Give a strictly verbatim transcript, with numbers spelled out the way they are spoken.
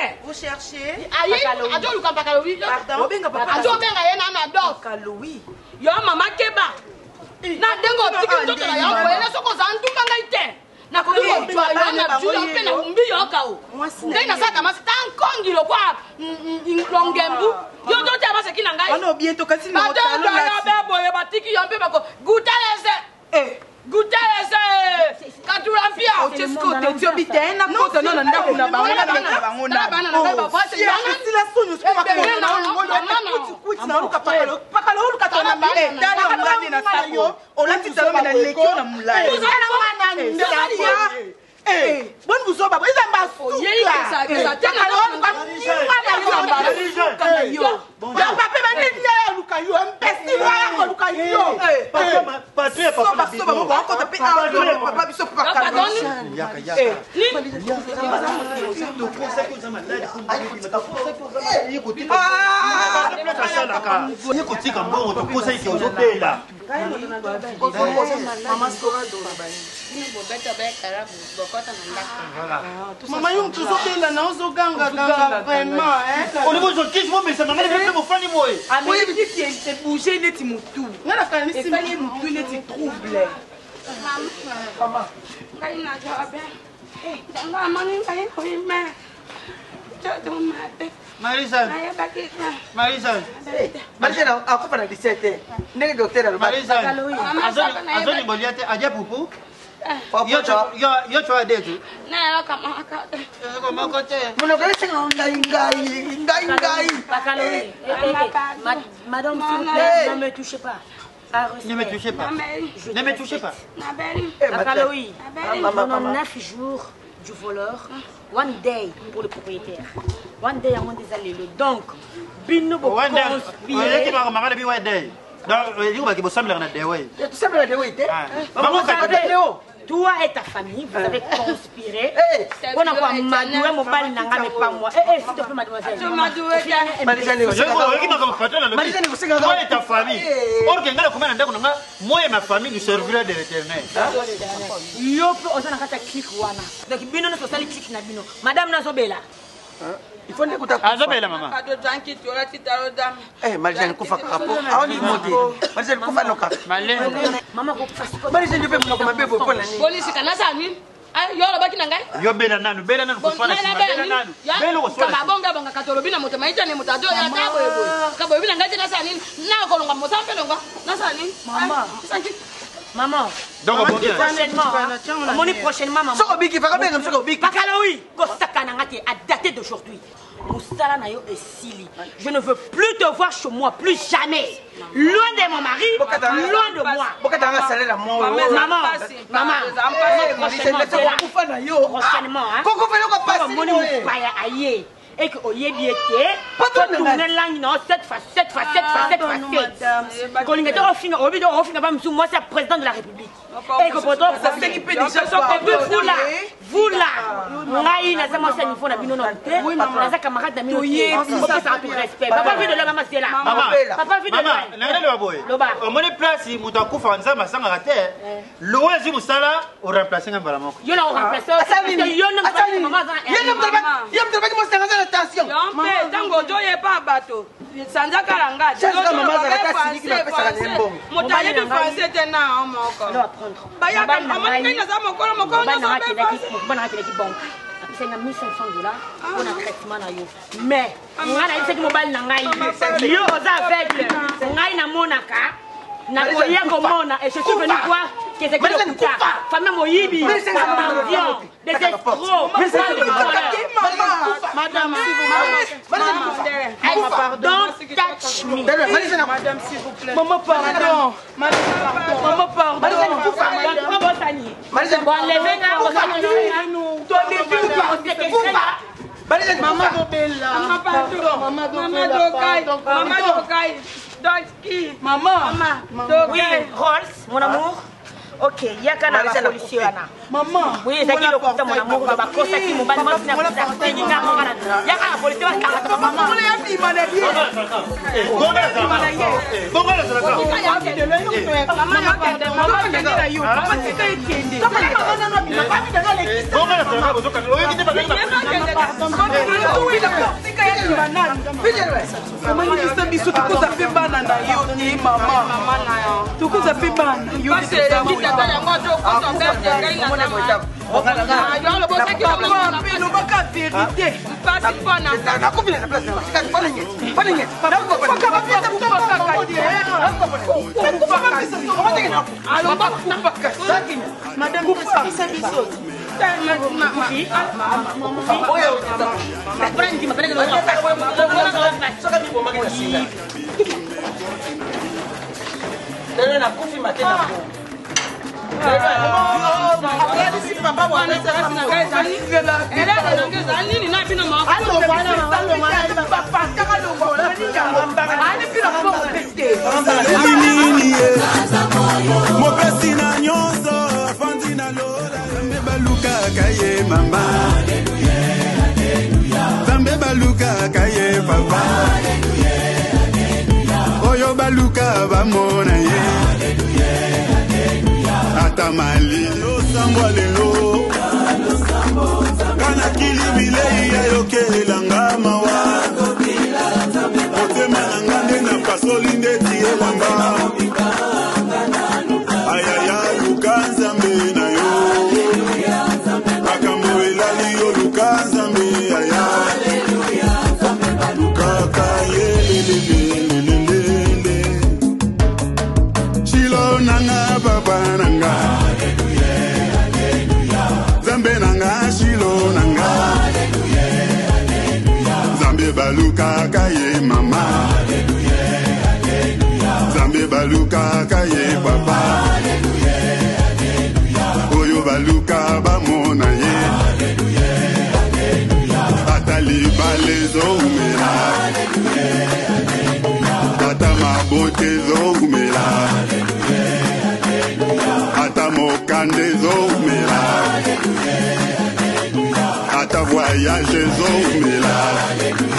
Vous cherchez? Aïe, adjo luka pakalowi. Pardon? Adjo benga ye na na do. Pakalowi. Yo mama keba. Na dengo tiki ndo tala yo ko ele soko zandu manga ite. Na ko yo twa yo na ju yo pe na umbi yo ka o. Ngai na saka mas tan kongi lo kwa longembu. Yo do ta mas kina ngai. Ono bientôt kasi na talo la. Na be boye batiki yo pe bako. Gutalese. Eh. Gutalese. Katurampia. O chesko te tio bite na kota no na kuna ba na na bango na. Na na ba ba se ya si la sonyo ska ba ko na na kuti na luka pakalo pakalo luka tona mile dali ngani na sayo olati talo na lekio na mulai eh bon vous oba ils embassent yeye ça ça tena na yo bon papa ba ni ya luka yo mpesi wala ko luka yo papa papa papa papa papa ko tape a papa biso pakalo yaka yaka Maman, you to so la na zo ganga ganga vraiment hein. On niveau je kiffe moi mais ça m'a même fait mon fan moi. Ah mais il dit qu'il s'est bougé net mutu. Ngala kana si mutu net trouble. Maman. Kaina jabe. Eh, tanga mani kai ko me. Jodo mate. Marisa. Marisa. Marisa, ako pa na dix-sept. Ndenge docteur Marisa. Azoni azoni boliate aja pupu. Yo yo yo chwa detu. Na kama akate. Kama kote. Muno kale singa ngai ngai ngai ngai. Bakaloui. Madame s'il vous plaît, ne me touchez pas. Ne me touchez pas. Ne me touchez pas. Bakaloui. Pendant neuf jours du voleur, one day pour le propriétaire. One day avant des allées. Donc, bino bo conspirer. Qui va remarquer depuis one day. Donc, il va qui vous semble na day way. Tu semble na day way, t'es? Maman Léo. Toi et ta famille, vous avez conspiré. On a quoi madoué mon bal nanga mais pas moi. Eh eh, s'il te plaît mademoiselle. Je madoué. Marisane, je qui m'a comme patron là. Marisane, vous savez toi et ta famille. Or que ngala comment ndako nanga, moi et ma famille nous servirons de l'Éternel. Yo pe ozana kata click wana. Donc bino no sali click na bino. Madame Nazobela. Il faut n'écouter pas. Azobela maman. Eh, Marisane kufa kapo. Aoni modi. Marisane kufa noka. Malé. Maman ko fasi ko. Marisane je peux me kombe bebo pona ni. Polisi kana sani. Yo lo baki nangai. Yo bela nanu, bela nanu kufa na bela nanu. Bela ko sala. Kaba bonga bonga katolobi na moto maita ne moto ajo ya kabo ebo. Kabo ebi nangai tena sani. Na ko longa moto ampelo ngo. Na sani. Maman. Maman. Donc bon Dieu. Prochainement. Moni prochainement maman. Soko biki fa kabenga soko biki. Bakaloui. Ko sakana ngati à dater d'aujourd'hui. Je ne veux plus te voir chez moi, plus jamais. Loin de mon mari, loin de moi. Maman, maman, prochainement, hein. Et que Oye bien été, tourner langue non, cette fois, cette fois, cette fois, cette fois, quand il était au final, au final, au final, moi c'est le président de la République. Et que pourtant, vous là, vous là, Naï, n'a pas moi c'est une fois la binono, n'a pas camarade d'amis, on peut faire tout respect. Papa vu de la maman c'est là. Papa vu de la maman. Au moins place, il m'a dit qu'on faisait ma sang à terre. Loin si vous ça là, on remplace un balamon. Yo là on remplace. Yo non pas maman. Yo non pas, yo non pas comment c'est attention. Yompe tango joye pa bato. Sanza karanga. Sasa mama za kasi niki na pesa na mbongo. Motaye bi français tena omoko. Non apprendre. Baya ka amani kina za mokolo mokolo na so be pas. Bana na ki banque. C'est na mille cinq cents dollars pour un traitement na yo. Mais ngana ise ki mobile na ngai. Yo oza aveugle. Ngai na monaka. Na koya komona et je suis venu voir que c'est que le putain. Femme moyibi. Des escrocs. Madame, s'il vous plaît. Madame, pardon. Touch me. Madame, s'il vous plaît. Maman, pardon. Madame, pardon. Maman, pardon. Bon, levez là, on va nous. Maman, Dobella. Maman, pardon. Maman, Dokai. Maman, Dokai. Doki. Maman. Oui, Rolls, mon amour. Ok, yaka na ba policier wana. Maman. Oui, ezaki lokuta mona moko ba kosa ki mobali mo sina kuza kutinga ngana. Yaka na policier ba kaka maman. Maman ya bima na bien. Bonga la zalaka. Bonga la zalaka. Maman ya kende, maman kende na yo. Maman tika ikende. Kama ni maman na bima, kami daga le kisa. Bonga la zalaka bozoka. Oyo kite ba kende. Tika ya bima nani. Vijele. Maman ni kisa biso tukuza pe bana na yo ni mama. Mama na yo. Tukuza pe bana yo. Mopesina nyonso fandina lola zambe baluka kaye mama zambe baluka kaye papa oyo baluka bamona ye ata mali osambwa lelo kana kilibilei ayokelanga mawa otema nanga nde na pasoli nde tielanga ayaya luka nzambe na yo makambo elali yo luka nzambe aya lukaka yelelelelelele shilo nanga papa nanga zambe nanga shilo nanga zambe baluka kaye mama zambe baluka kaye papa oyo baluka bamona ye ata libale zongumela ata mabote zongumela ata mokande zongumela ata voyage zongumela